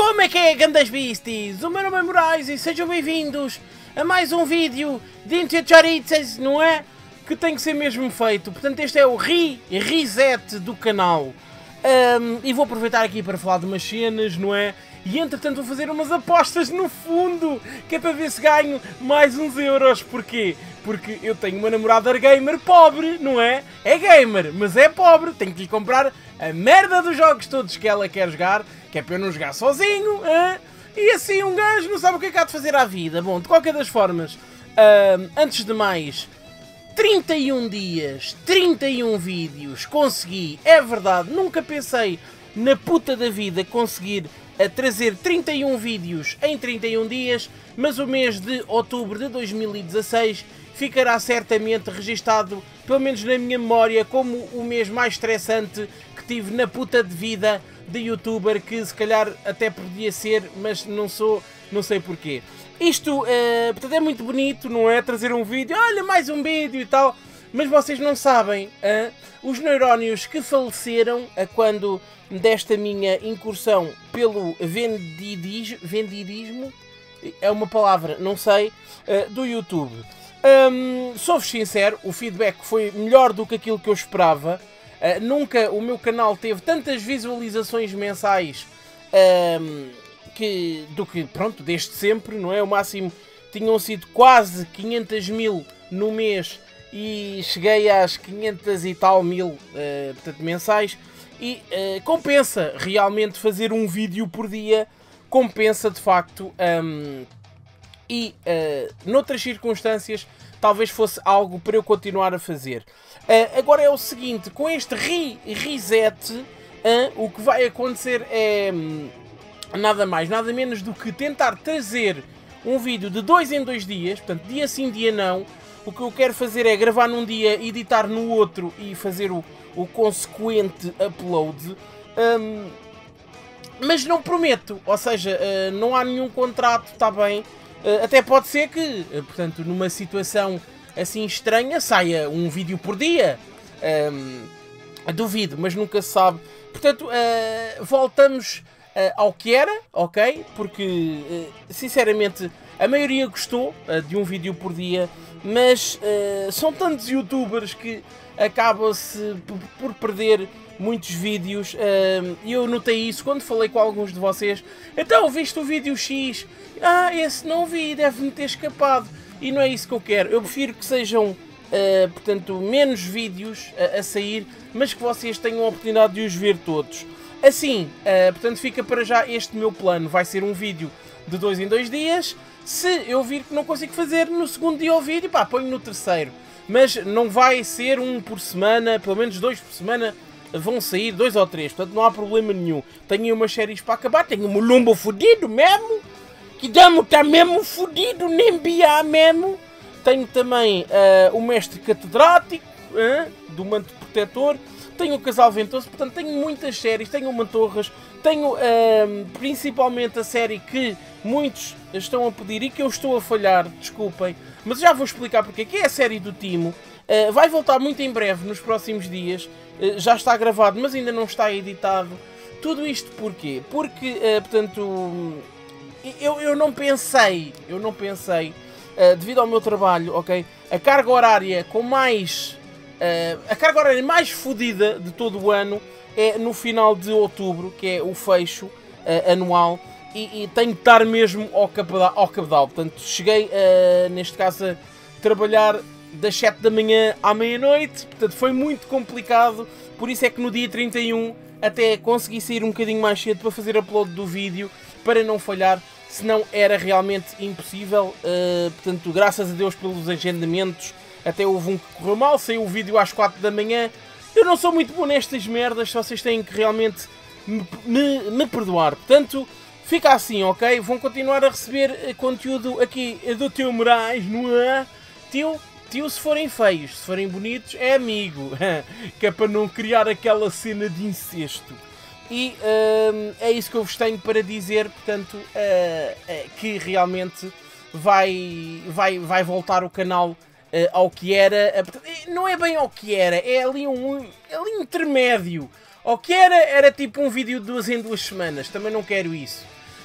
Como é que é, grandes beasties? O meu nome é Moraes e sejam bem-vindos a mais um vídeo de Intiacharitzes, não é? Que tem que ser mesmo feito. Portanto, este é o reset do canal. E vou aproveitar aqui para falar de umas cenas, não é? E entretanto vou fazer umas apostas no fundo, que é para ver se ganho mais uns euros. Porquê? Porque eu tenho uma namorada gamer pobre, não é? É gamer, mas é pobre. Tenho que lhe comprar a merda dos jogos todos que ela quer jogar, que é para eu não jogar sozinho. E assim um gajo não sabe o que é que há de fazer à vida. Bom, de qualquer das formas, antes de mais, 31 dias, 31 vídeos, consegui, é verdade, nunca pensei na puta da vida conseguir trazer 31 vídeos em 31 dias, mas o mês de outubro de 2016 ficará certamente registado, pelo menos na minha memória, como o mês mais estressante que tive na puta de vida de youtuber, que se calhar até podia ser, mas não sou, não sei porquê. Isto, portanto, é muito bonito, não é? Trazer um vídeo, olha, mais um vídeo e tal, mas vocês não sabem os neurónios que faleceram quando desta minha incursão pelo vendidismo, é uma palavra, não sei, do YouTube. Sou-vos sincero, o feedback foi melhor do que aquilo que eu esperava. Nunca o meu canal teve tantas visualizações mensais do que, pronto, desde sempre, não é? O máximo tinham sido quase 500 mil no mês e cheguei às 500 e tal mil, portanto, mensais. E compensa realmente fazer um vídeo por dia, compensa de facto, noutras circunstâncias talvez fosse algo para eu continuar a fazer. Agora é o seguinte, com este reset, o que vai acontecer é nada mais, nada menos do que tentar trazer um vídeo de 2 em 2 dias, portanto dia sim, dia não. O que eu quero fazer é gravar num dia, editar no outro e fazer o consequente upload. Mas não prometo, ou seja, não há nenhum contrato, está bem. Até pode ser que, portanto, numa situação assim estranha, saia um vídeo por dia. Duvido, mas nunca se sabe. Portanto, voltamos ao que era, ok? Porque, sinceramente, a maioria gostou de um vídeo por dia, mas são tantos youtubers que acaba-se por perder muitos vídeos, e eu notei isso quando falei com alguns de vocês. Então, viste o vídeo X? Esse não vi, deve-me ter escapado. E não é isso que eu quero. Eu prefiro que sejam, portanto, menos vídeos a sair, mas que vocês tenham a oportunidade de os ver todos. Assim, portanto, fica para já este meu plano. Vai ser um vídeo de 2 em 2 dias. Se eu vir que não consigo fazer no segundo dia o vídeo, pá, ponho no terceiro. Mas não vai ser um por semana, pelo menos 2 por semana vão sair, 2 ou 3, portanto não há problema nenhum. Tenho umas séries para acabar, tenho um Mulumbo fudido mesmo, que damo está mesmo fudido, nem biá mesmo. Tenho também o Mestre Catedrático, do Manto Protetor, tenho o Casal Ventoso, portanto tenho muitas séries, tenho o Mantorras, tenho principalmente a série que muitos estão a pedir e que eu estou a falhar, desculpem, mas já vou explicar porque, que é a série do Timo. Vai voltar muito em breve, nos próximos dias, já está gravado, mas ainda não está editado. Tudo isto porquê? Porque, portanto, eu não pensei, devido ao meu trabalho, ok, a carga horária a carga horária mais fodida de todo o ano é no final de outubro, que é o fecho anual, e tenho que estar mesmo ao cabedal. Portanto, cheguei, neste caso, a trabalhar das 7 da manhã à meia-noite, portanto foi muito complicado, por isso é que no dia 31 até consegui sair um bocadinho mais cedo para fazer upload do vídeo, para não falhar, senão era realmente impossível. Portanto, graças a Deus pelos agendamentos, até houve um que correu mal, saiu o vídeo às 4 da manhã, eu não sou muito bom nestas merdas, vocês têm que realmente me perdoar, portanto, fica assim, ok? Vão continuar a receber conteúdo aqui do teu Moraes, não é? Tio, se forem feios, se forem bonitos, é amigo, que é para não criar aquela cena de incesto. E é isso que eu vos tenho para dizer, portanto, que realmente vai voltar o canal ao que era. Não é bem ao que era, é ali um intermédio. Ao que era tipo um vídeo de 2 em 2 semanas, também não quero isso.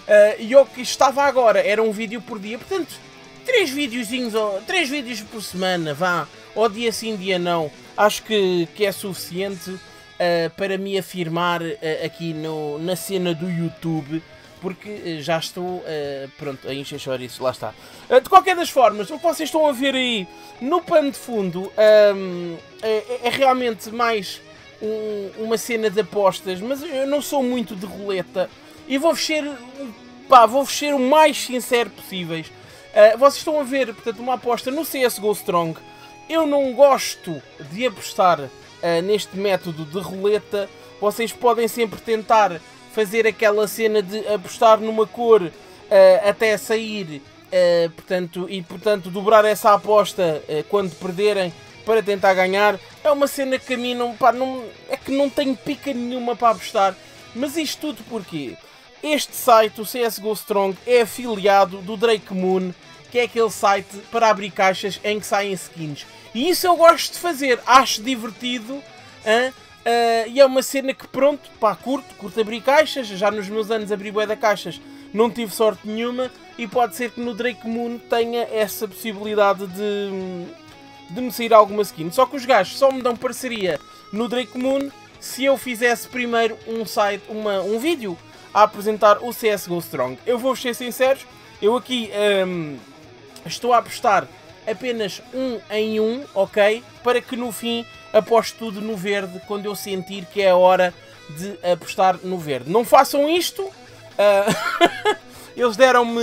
E o que estava agora era um vídeo por dia, portanto, 3 vídeos por semana, vá, ou dia sim, dia não, acho que é suficiente para me afirmar aqui na cena do YouTube, porque já estou, pronto, a encher chouriços, lá está. De qualquer das formas, o que vocês estão a ver aí no pano de fundo é realmente mais uma cena de apostas, mas eu não sou muito de roleta e vou-vos ser o mais sincero possíveis. Vocês estão a ver, portanto, uma aposta no CSGO Strong. Eu não gosto de apostar neste método de roleta. Vocês podem sempre tentar fazer aquela cena de apostar numa cor até sair, portanto dobrar essa aposta quando perderem para tentar ganhar. É uma cena que a mim é que não tenho pica nenhuma para apostar. Mas isto tudo porquê? Este site, o CSGO Strong, é afiliado do Drake Moon, que é aquele site para abrir caixas em que saem skins. E isso eu gosto de fazer, acho divertido, e é uma cena que pronto, pá, curto abrir caixas. Já nos meus anos abri bué de caixas, não tive sorte nenhuma, e pode ser que no Drake Moon tenha essa possibilidade de me sair alguma skin. Só que os gajos só me dão parceria no Drake Moon se eu fizesse primeiro um vídeo a apresentar o CSGO Strong. Eu vou ser sincero, eu aqui estou a apostar apenas 1 em 1, ok? Para que no fim aposte tudo no verde quando eu sentir que é a hora de apostar no verde. Não façam isto. Eles deram-me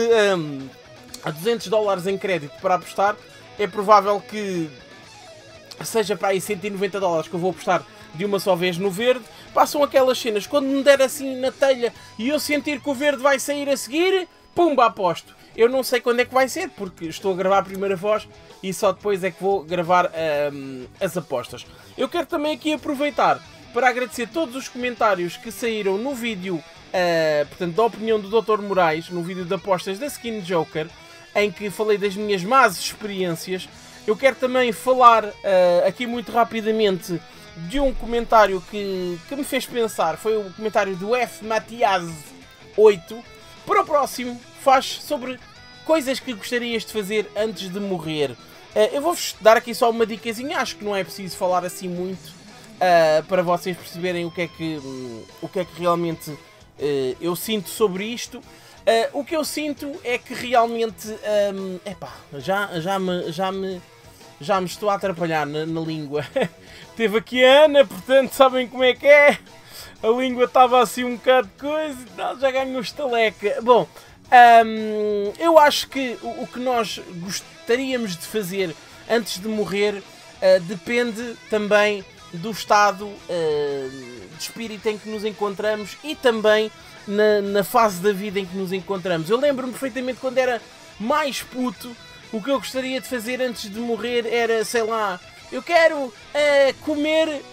$200 em crédito para apostar. É provável que seja para aí $190 que eu vou apostar de uma só vez no verde. Passam aquelas cenas, quando me der assim na telha e eu sentir que o verde vai sair a seguir, pumba, aposto. Eu não sei quando é que vai ser, porque estou a gravar a primeira voz e só depois é que vou gravar as apostas. Eu quero também aqui aproveitar para agradecer todos os comentários que saíram no vídeo, portanto, da opinião do Dr. Moraes, no vídeo de apostas da Skin Joker, em que falei das minhas más experiências. Eu quero também falar aqui muito rapidamente de um comentário que me fez pensar. Foi o comentário do F Matias 8. Para o próximo, faz sobre coisas que gostarias de fazer antes de morrer. Eu vou-vos dar aqui só uma dicasinha, acho que não é preciso falar assim muito para vocês perceberem o que é que realmente eu sinto sobre isto. O que eu sinto é que realmente já me estou a atrapalhar na língua. Teve aqui a Ana, portanto sabem como é que é. A língua estava assim um bocado de coisa e tal, já ganhou estaleca. Bom, eu acho que o que nós gostaríamos de fazer antes de morrer depende também do estado de espírito em que nos encontramos e também na fase da vida em que nos encontramos. Eu lembro-me perfeitamente quando era mais puto, o que eu gostaria de fazer antes de morrer era, sei lá, eu quero comer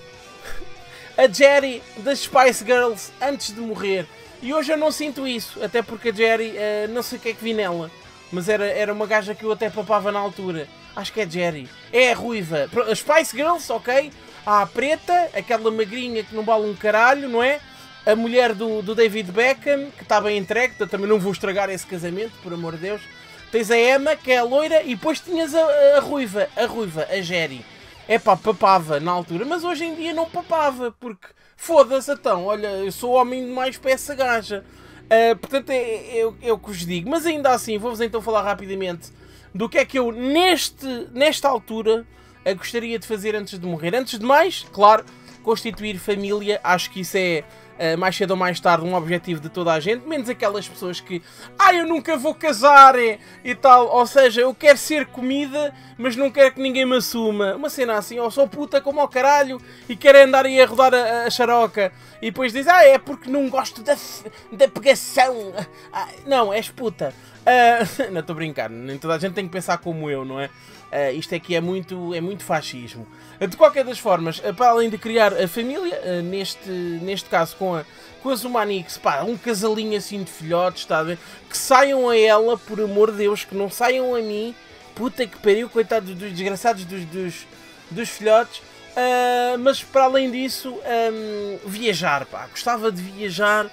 a Jerry das Spice Girls antes de morrer. E hoje eu não sinto isso, até porque a Jerry, não sei o que é que vi nela, mas era uma gaja que eu até papava na altura. Acho que é Jerry. É a ruiva. As Spice Girls, ok? Há a preta, aquela magrinha que não vale um caralho, não é? A mulher do David Beckham, que está bem entregue, então também não vou estragar esse casamento, por amor de Deus. Tens a Emma, que é a loira, e depois tinhas a ruiva, a Jerry. Epá, papava na altura, mas hoje em dia não papava, porque foda-se então, olha, eu sou homem demais para essa gaja. Portanto, é o que vos digo. Mas ainda assim, vou-vos então falar rapidamente do que é que eu, nesta altura, gostaria de fazer antes de morrer. Antes de mais, claro, constituir família, acho que isso é, mais cedo ou mais tarde, um objetivo de toda a gente, menos aquelas pessoas que eu nunca vou casar e tal, ou seja, eu quero ser comida, mas não quero que ninguém me assuma, uma cena assim, ou sou puta como ao caralho e quero andar aí a rodar a xaroca, e depois diz, é porque não gosto da pegação, não, és puta. Não, estou a brincar, nem toda a gente tem que pensar como eu, não é? Isto aqui é muito fascismo. De qualquer das formas, para além de criar a família, neste caso com a Zumanix, pá, um casalinho assim de filhotes, está a ver? Que saiam a ela, por amor de Deus, que não saiam a mim, puta que pariu, coitados dos desgraçados dos filhotes. Mas para além disso, viajar, pá, gostava de viajar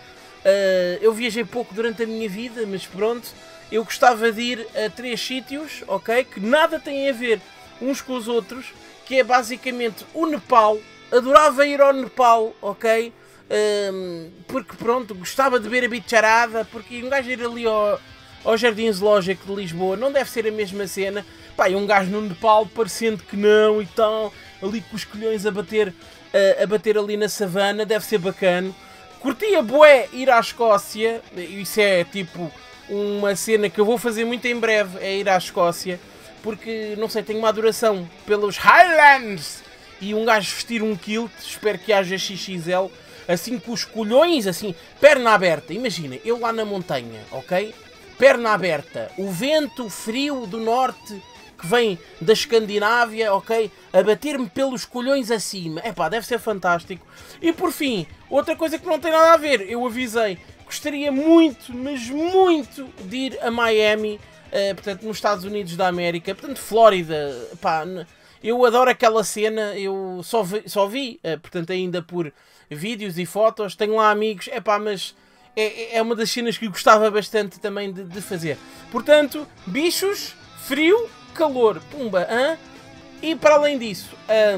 Eu viajei pouco durante a minha vida, mas pronto, eu gostava de ir a 3 sítios, ok? Que nada têm a ver uns com os outros, que é basicamente o Nepal. Adorava ir ao Nepal, ok? Porque pronto, gostava de ver a bicharada, porque um gajo ir ali ao Jardim Zoológico de Lisboa não deve ser a mesma cena. Pá, e um gajo no Nepal parecendo que não e tal, ali com os colhões a bater ali na savana, deve ser bacana. Curtia bué ir à Escócia, isso é tipo uma cena que eu vou fazer muito em breve, é ir à Escócia, porque não sei, tenho uma adoração pelos Highlands e um gajo vestir um kilt, espero que haja XXL, assim com os colhões, assim, perna aberta, imagina, eu lá na montanha, ok? Perna aberta, o vento frio do norte que vem da Escandinávia, ok? A bater-me pelos colhões acima. Epá, deve ser fantástico. E por fim, outra coisa que não tem nada a ver, eu avisei, gostaria muito, mas muito de ir a Miami, portanto, nos Estados Unidos da América, portanto, Flórida, pá, eu adoro aquela cena, eu só vi portanto, ainda por vídeos e fotos, tenho lá amigos, epá, mas é uma das cenas que gostava bastante também de fazer. Portanto, bichos, frio, calor, pumba, e para além disso,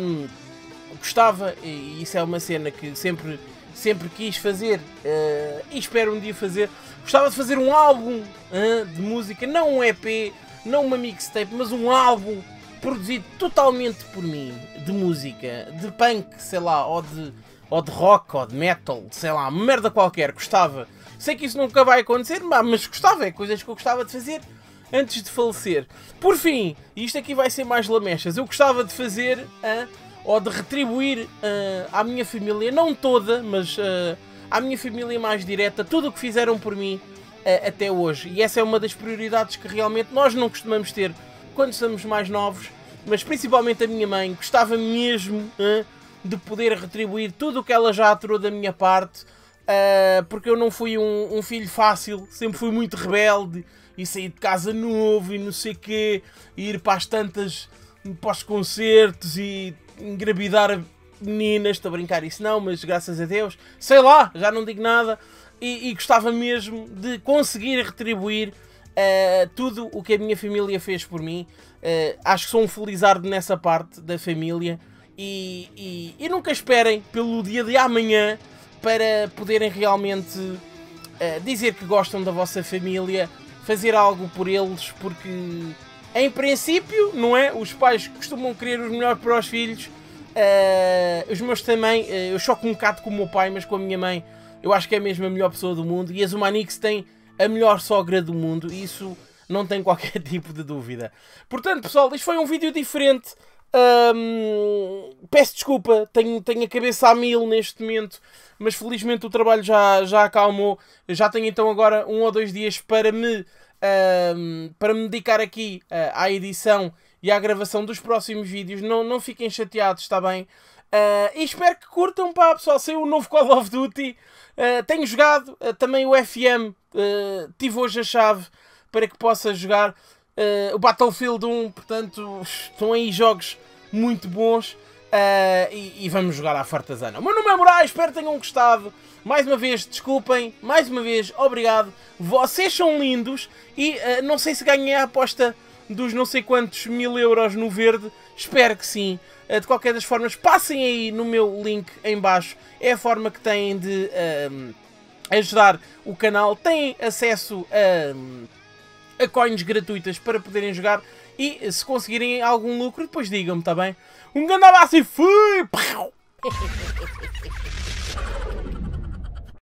gostava, e isso é uma cena que sempre quis fazer, e espero um dia fazer, gostava de fazer um álbum de música, não um EP, não uma mixtape, mas um álbum produzido totalmente por mim, de música, de punk, sei lá, ou de rock, ou de metal, sei lá, uma merda qualquer, gostava. Sei que isso nunca vai acontecer, mas gostava, é coisas que eu gostava de fazer antes de falecer. Por fim, e isto aqui vai ser mais lamechas, eu gostava de fazer, ou de retribuir à minha família, não toda, mas à minha família mais direta, tudo o que fizeram por mim até hoje. E essa é uma das prioridades que realmente nós não costumamos ter quando somos mais novos, mas principalmente a minha mãe, gostava mesmo de poder retribuir tudo o que ela já aturou da minha parte, porque eu não fui um filho fácil, sempre fui muito rebelde, e sair de casa novo, e não sei quê, e ir para as tantas, para os concertos, e engravidar meninas, estou a brincar isso não, mas graças a Deus, sei lá, já não digo nada, e gostava mesmo de conseguir retribuir tudo o que a minha família fez por mim. Acho que sou um felizardo nessa parte da família, e nunca esperem pelo dia de amanhã para poderem realmente dizer que gostam da vossa família, fazer algo por eles, porque em princípio, não é? Os pais costumam querer o melhor para os filhos, os meus também, eu choco um bocado com o meu pai, mas com a minha mãe eu acho que é mesmo a melhor pessoa do mundo, e a Zumanix tem a melhor sogra do mundo, e isso não tem qualquer tipo de dúvida. Portanto, pessoal, isto foi um vídeo diferente. Peço desculpa, tenho a cabeça a mil neste momento, mas felizmente o trabalho já acalmou. Eu já tenho então agora 1 ou 2 dias para me dedicar aqui à edição e à gravação dos próximos vídeos. Não fiquem chateados, está bem? E espero que curtam, pá, pessoal. Saiu o novo Call of Duty, tenho jogado também o FM, tive hoje a chave para que possa jogar o Battlefield 1, portanto estão aí jogos muito bons, e vamos jogar à fartazana. O meu nome é Moraes, espero que tenham gostado. Mais uma vez, desculpem, mais uma vez, obrigado, vocês são lindos, e não sei se ganhei a aposta dos não sei quantos 1000 euros no verde, espero que sim. De qualquer das formas, passem aí no meu link em baixo, é a forma que têm de ajudar o canal, têm acesso a coins gratuitas para poderem jogar, e se conseguirem algum lucro, depois digam-me, está bem? Um grande abraço e fui!